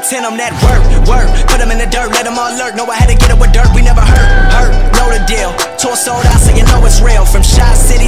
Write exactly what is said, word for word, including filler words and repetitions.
ten, I'm that work, work. Put them in the dirt, let them all lurk. Know I had to get up with dirt, we never hurt, hurt. Know the deal. Tour sold out, so you know it's real. From Shot City